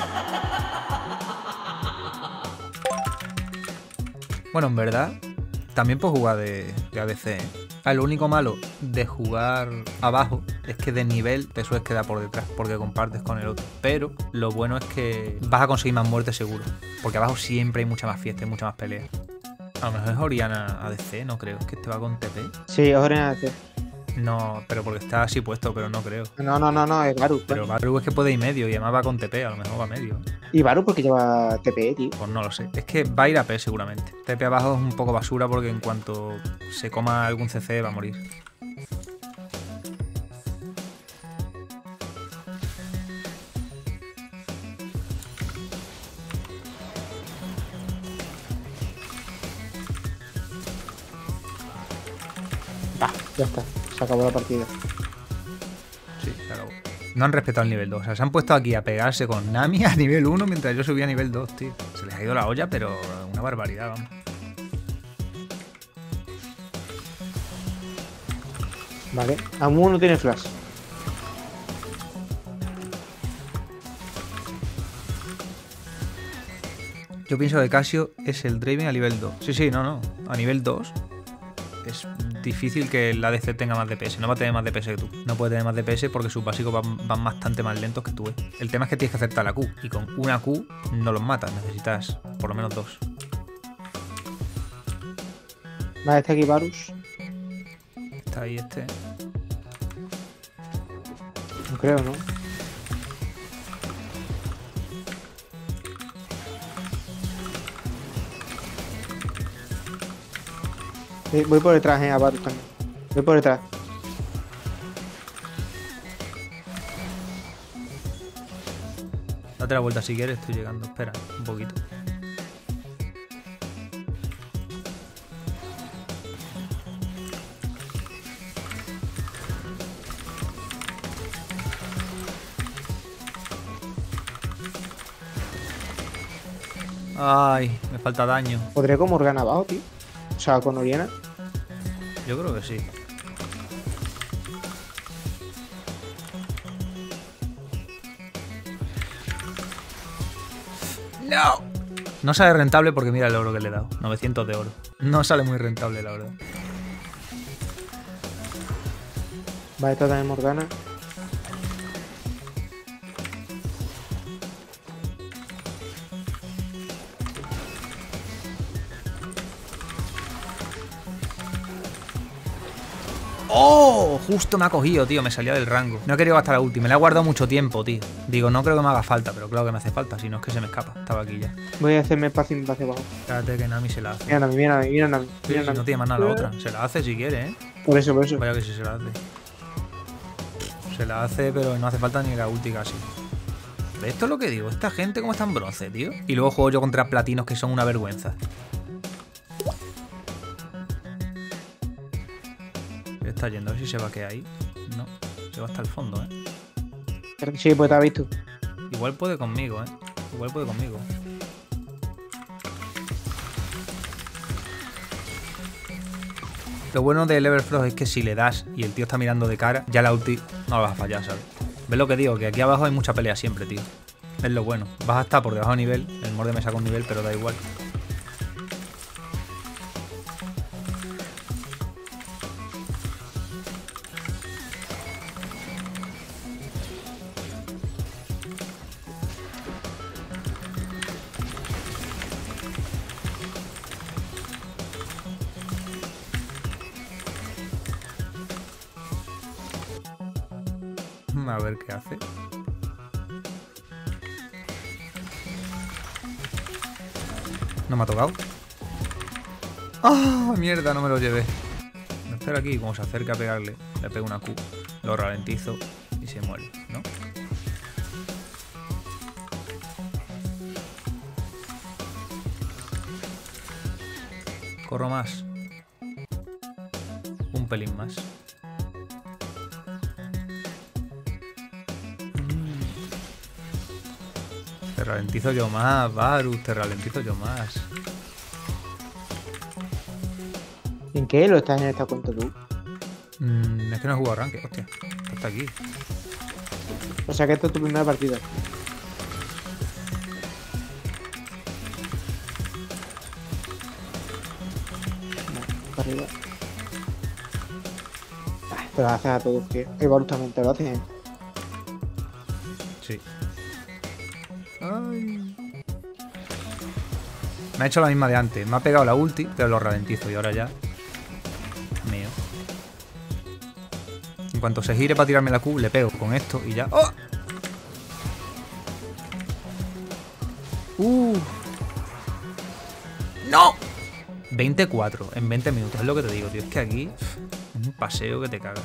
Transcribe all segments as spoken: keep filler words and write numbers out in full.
Bueno, en verdad, también puedo jugar de, de A D C, ¿eh? Ah, lo único malo de jugar abajo es que de nivel te sueles quedar por detrás porque compartes con el otro. Pero lo bueno es que vas a conseguir más muertes seguro. Porque abajo siempre hay mucha más fiesta y mucha más pelea. A lo mejor es Oriana A D C, no creo. Es que este va con T P. Sí, es Oriana A D C. No, pero porque está así puesto, pero no creo. No, no, no, no, es Varus. Pero Varus es que puede ir medio y además va con T P, a lo mejor va medio. Y Varus porque lleva T P, tío. Pues no lo sé. Es que va a ir a P seguramente. T P abajo es un poco basura porque en cuanto se coma algún C C va a morir. Ah, ya está. Se acabó la partida. Sí, se acabó. No han respetado el nivel dos. O sea, se han puesto aquí a pegarse con Nami a nivel uno mientras yo subía a nivel dos, tío. Se les ha ido la olla, pero una barbaridad, vamos. Vale. Amu no tiene flash. Yo pienso que Casio es el Draven a nivel dos. Sí, sí, no, no. A nivel dos es difícil que el A D C tenga más D P S. No va a tener más D P S que tú. No puede tener más D P S porque sus básicos van, van bastante más lentos que tú, ¿eh? El tema es que tienes que acertar la Q. Y con una Q no los matas. Necesitas por lo menos dos. Vale, está aquí Varus. Está ahí este. No creo, ¿no? Eh, voy por detrás, eh, a Varus también. Voy por detrás. Date la vuelta si quieres, estoy llegando. Espera, un poquito. Ay, me falta daño. ¿Podría con Morgana abajo, tío? O sea, con Oriana. Yo creo que sí. ¡No! No sale rentable porque mira el oro que le he dado. novecientos de oro. No sale muy rentable, la verdad. Vale, está también Morgana. ¡Oh! Justo me ha cogido, tío. Me salía del rango. No he querido gastar la ulti. Me la he guardado mucho tiempo, tío. Digo, no creo que me haga falta, pero claro que me hace falta. Si no es que se me escapa. Estaba aquí ya. Voy a hacerme espacio hacia abajo. Espérate que Nami se la hace. Mira Nami, mira Nami, mira Nami. Sí, Mira si Nami. no tiene más nada la otra. Se la hace si quiere, ¿eh? Por eso, por eso. Vaya que sí se la hace. Se la hace, pero no hace falta ni la ulti casi. Esto es lo que digo. Esta gente como está en bronce, tío. Y luego juego yo contra platinos que son una vergüenza. Está yendo, a ver si se va a quedar ahí. No, se va hasta el fondo, ¿eh? Sí, pues te has visto. Igual puede conmigo, ¿eh? Igual puede conmigo. Lo bueno del Everfrost es que si le das y el tío está mirando de cara, ya la ulti no la vas a fallar, ¿sabes? ¿Ves lo que digo? Que aquí abajo hay mucha pelea siempre, tío. Es lo bueno. Vas a estar por debajo de nivel. El morde me saca un nivel, pero da igual. A ver qué hace. No me ha tocado. ¡Ah! ¡Oh, mierda! No me lo llevé. Me espero aquí. Como se acerca a pegarle, le pego una Q. Lo ralentizo y se muere, ¿no? Corro más. Un pelín más. Te ralentizo yo más, Varus, te ralentizo yo más. ¿En qué lo estás en esta cuenta tú? Mm, es que no he jugado arranque, hostia. Está aquí. O sea que esta es tu primera partida. arriba. Ah, pero lo hacen a todos, tío. El Varus también te lo hacen. Sí. Ay. Me ha hecho la misma de antes. Me ha pegado la ulti, pero lo ralentizo y ahora ya. Mío. En cuanto se gire para tirarme la Q, le pego con esto y ya. ¡Oh! ¡Uh! ¡No! veinticuatro en veinte minutos, es lo que te digo, tío. Es que aquí es un paseo que te cagas.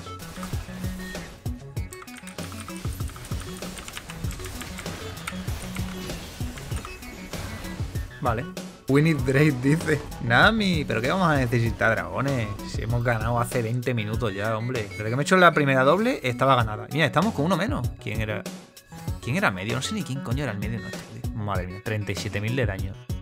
Vale. Winnie Drake dice: Nami, ¿pero qué vamos a necesitar dragones? Si hemos ganado hace veinte minutos ya, hombre. Desde que me he hecho la primera doble, estaba ganada. Mira, estamos con uno menos. ¿Quién era? ¿Quién era medio? No sé ni quién coño era el medio nuestro, tío. Madre mía, treinta y siete mil de daño.